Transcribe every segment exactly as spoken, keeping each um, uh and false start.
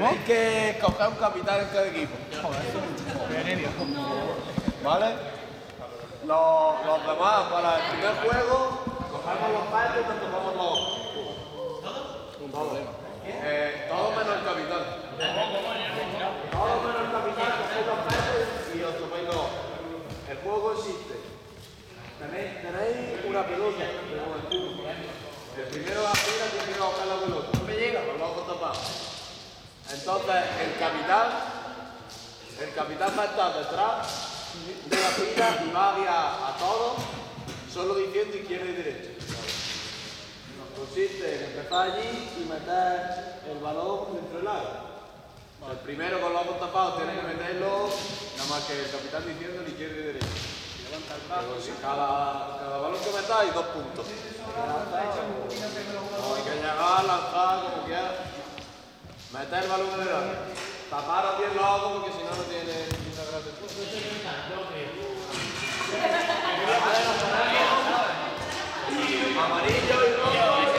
Tenéis que escoger un capitán en cada equipo. ¿Vale? Los, los demás, para el primer juego, cogemos los peces y nos tocamos los Todo. Eh, todo menos el capitán. Todo menos el capitán, cogéis los peces y os tomáis los ojos. El juego consiste. Tenéis, tenéis una pelota, el primero va a gira tiene que coger la pelota. No me llega, con los ojos tapados. Entonces, el capitán, el capitán va a estar detrás de la fila y va a guiar a todos, solo diciendo izquierda y derecha. Consiste en empezar allí y meter el balón dentro del área. El primero con los ojos tapados tiene que meterlo, nada más que el capitán diciendo izquierda y derecha. Cada, cada balón que metáis, dos puntos. No, hay que llegar, lanzar, como quieras. Meter el balón en el área. Taparos bien los ojos porque si no, no tiene mucha gracia. Amarillo y rojo.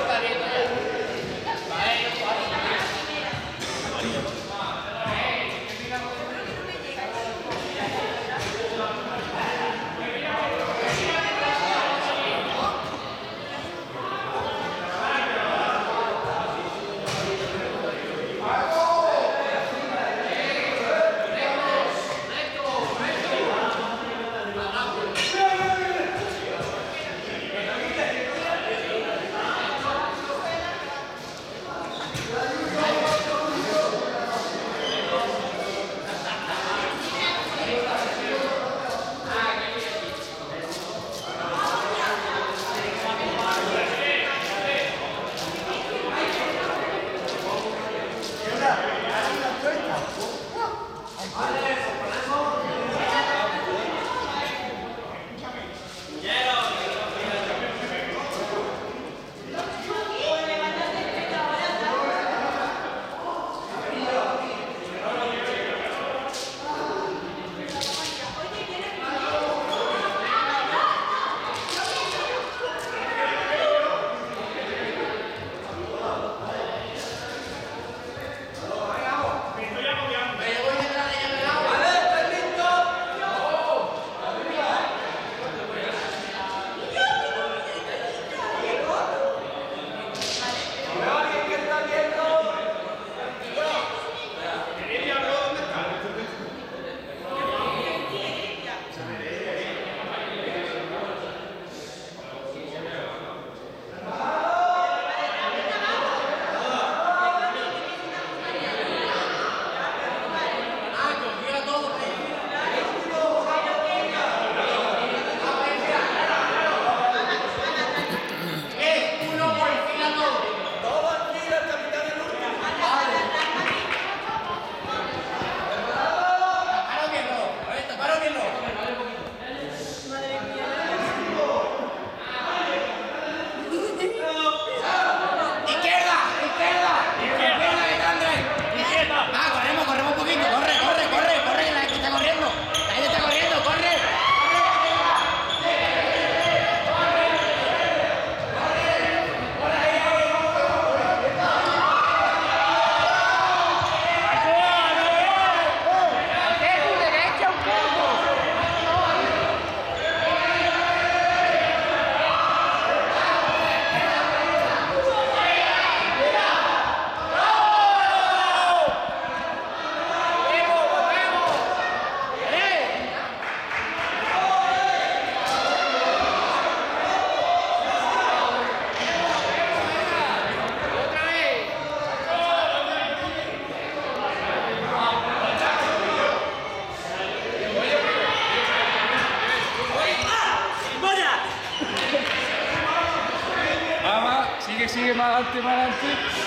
Sigue, sigue, más adelante, más adelante.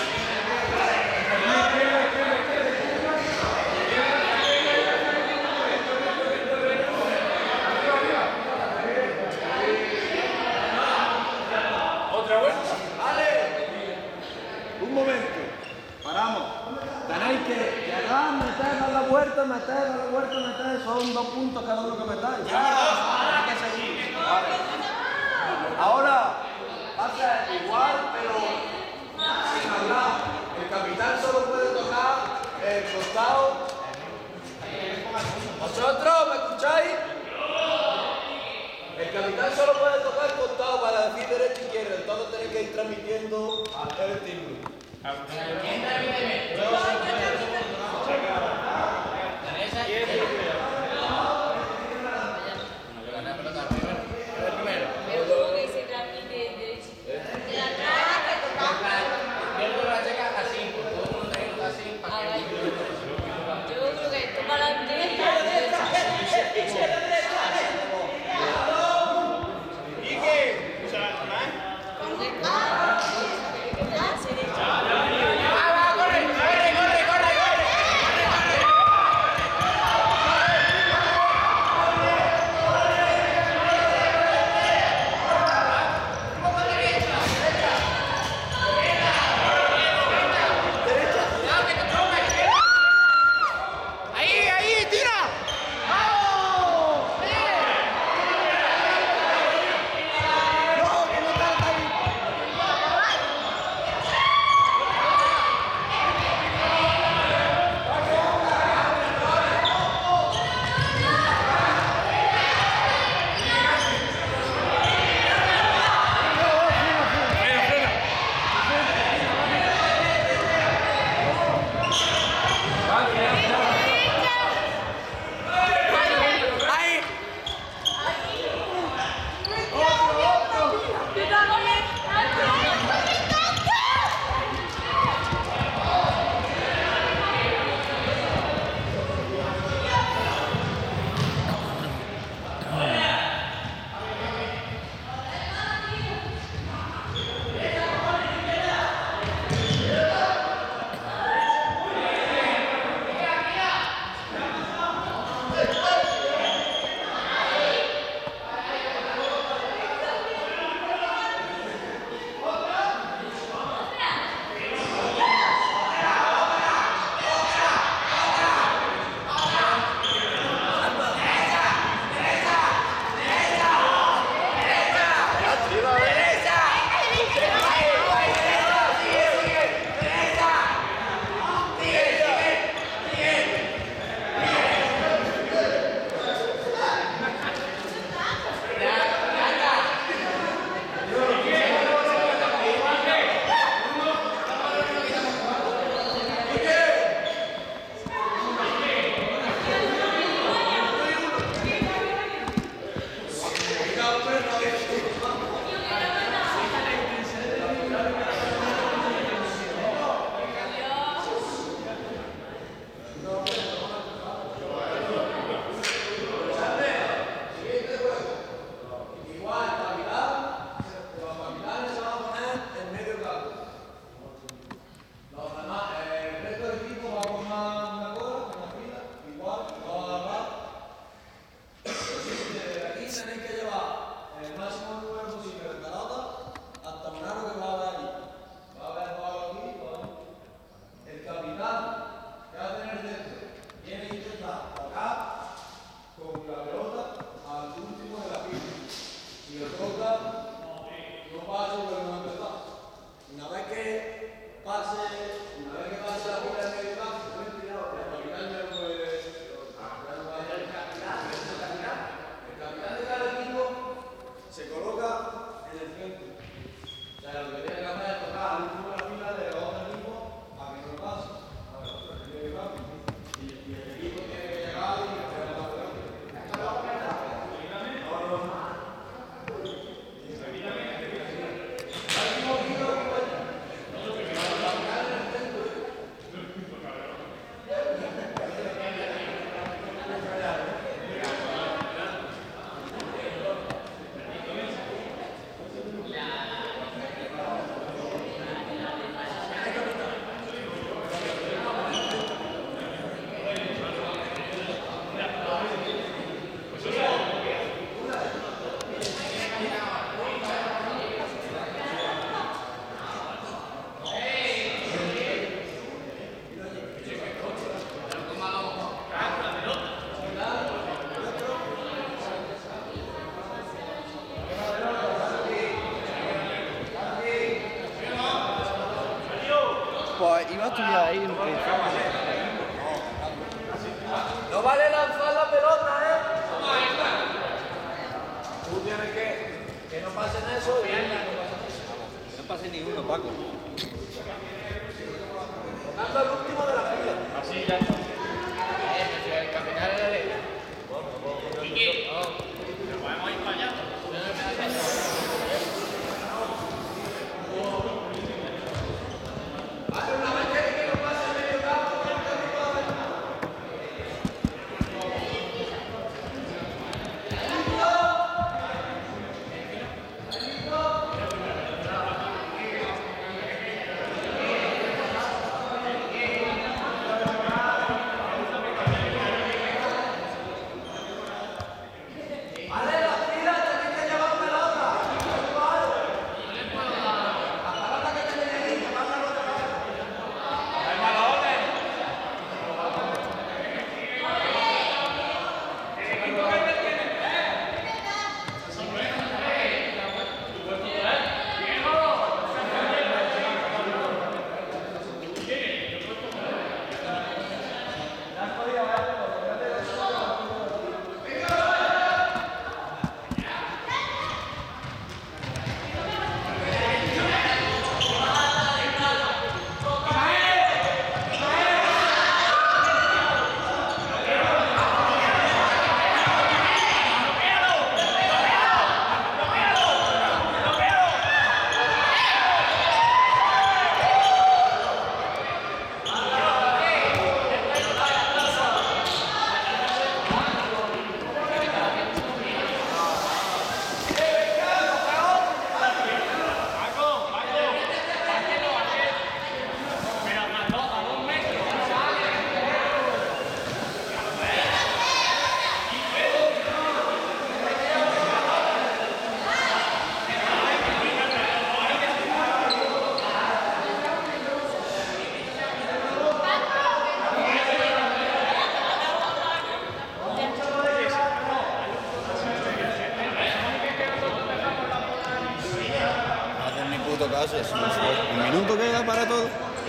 Otra vuelta. Vale. Un momento. Paramos. Tenéis que llegar, meter, dar la vuelta, meter, dar la vuelta, meter. Son dos puntos cada uno que metáis. Hay que seguir. Vale. Ahora va a ser igual, pero sin hablar. El capitán solo puede tocar el ¿Vosotros me escucháis? El capitán solo puede tocar contado para decir derecha e izquierda, entonces tenéis que ir transmitiendo el timbre. ¿Quién transmite? Yo, yo transmito. ¿Teresa? ¿Quién transmite? La pelota primero. El primero. Pero como que se transmite derecha. De atrás que tocaba. Yo creo que la checa a cinco. Todo el mundo tiene que tocar así para que... Yo creo que toca la derecha. Pues iba a estudiar ahí en el No vale lanzar la pelota. Tú tienes que, que no pasen eso y No pase ni uno, Paco. tocando el último de la fila. Así ya. El capitán de la ley. Kiki. Pero podemos ir para allá. Caso, un minuto queda para todo.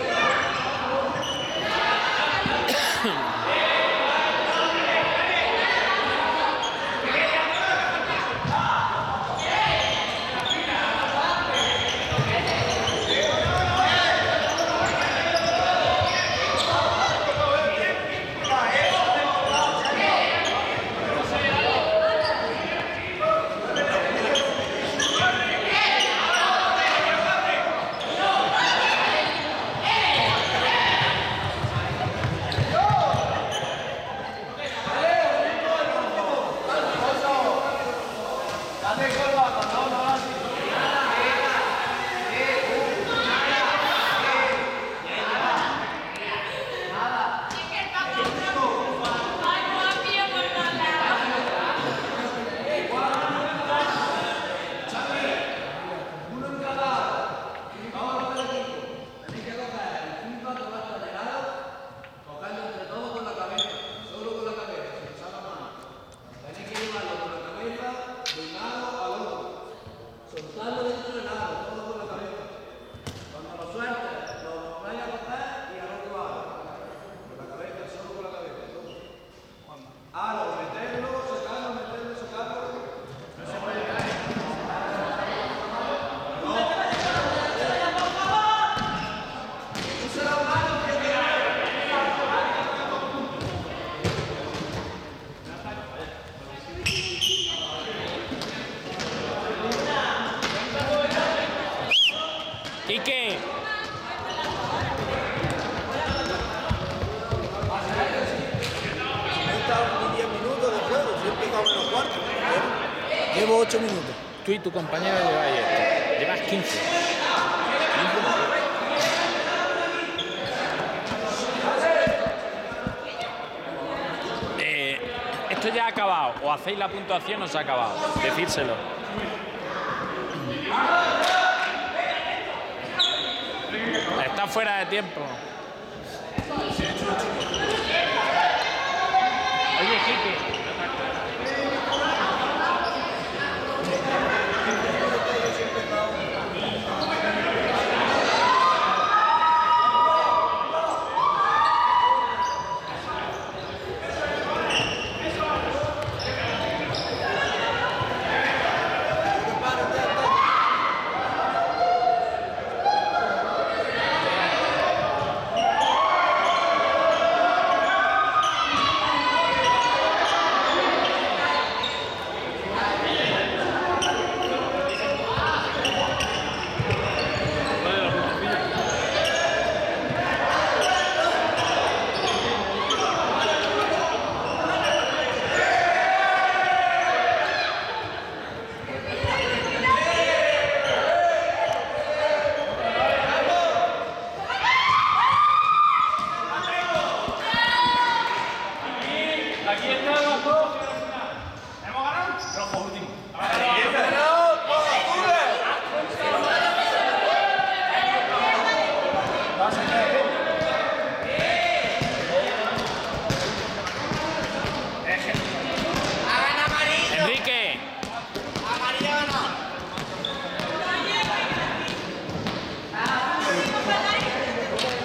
Quique. diez minutos de juego, si he empezado menos cuarto. Llevo ocho minutos. Tú y tu compañero lleváis esto. Llevas quince. Eh, esto ya ha acabado. O hacéis la puntuación o se ha acabado. Decírselo. Está fuera de tiempo. Oye, Quique.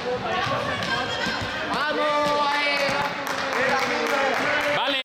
Gracias.